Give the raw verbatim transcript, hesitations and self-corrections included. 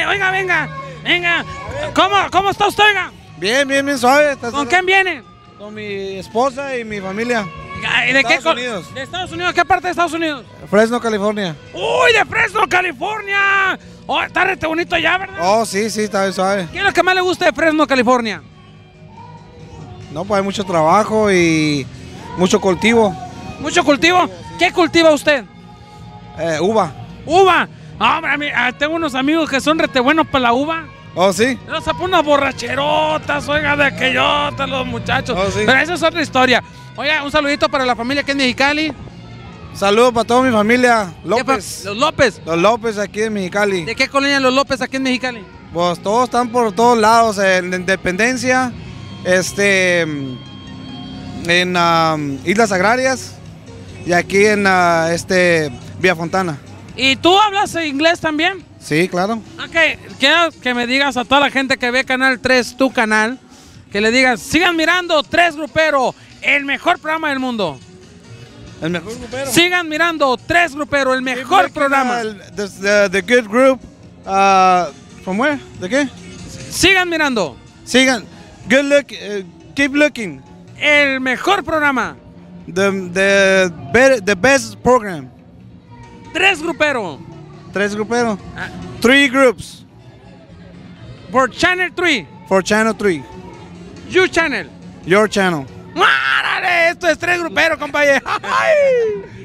oiga, venga, venga. ¿Cómo, cómo está usted, oiga? Bien, bien, bien suave. ¿Con quién viene? Con mi esposa y mi familia. ¿Y de qué Estados Unidos. ¿De Estados Unidos? ¿Qué parte de Estados Unidos? Fresno, California. ¡Uy, de Fresno, California! Oh, está rete bonito allá, ¿verdad? Oh, sí, sí, está bien suave. ¿Qué es lo que más le gusta de Fresno, California? No, pues hay mucho trabajo y mucho cultivo. ¿Mucho cultivo? ¿Qué cultiva usted? Eh, uva. ¡Uva! Ah, hombre, a mí, ah, tengo unos amigos que son rete buenos para la uva. Oh, sí. Los se ponen unas borracherotas, oiga, de aquellotas los muchachos. Oh, sí. Pero esa es otra historia. Oiga, un saludito para la familia que es Mexicali. Saludos para toda mi familia. López. Los López. Los López aquí en Mexicali. ¿De qué colonia los López aquí en Mexicali? Pues todos están por todos lados. En Independencia, este, en um, Islas Agrarias y aquí en uh, este, Villa Fontana. ¿Y tú hablas inglés también? Sí, claro. Ok, quiero que me digas a toda la gente que ve Canal tres, tu canal, que le digas, sigan mirando Tres Grupero, el mejor programa del mundo. El mejor grupero. Sigan mirando Tres Grupero, el mejor programa. Uh, the, the, the good group. Uh, from where? ¿De qué? Sigan mirando. Sigan. Good look. Uh, keep looking. El mejor programa. The, the, better, the best program. Tres Grupero. Tres grupero. Ah. Three groups. Por Channel tres. For channel three. You Channel. Your channel. ¡Márale! Esto es Tres Grupero, compañero. ¡Ay!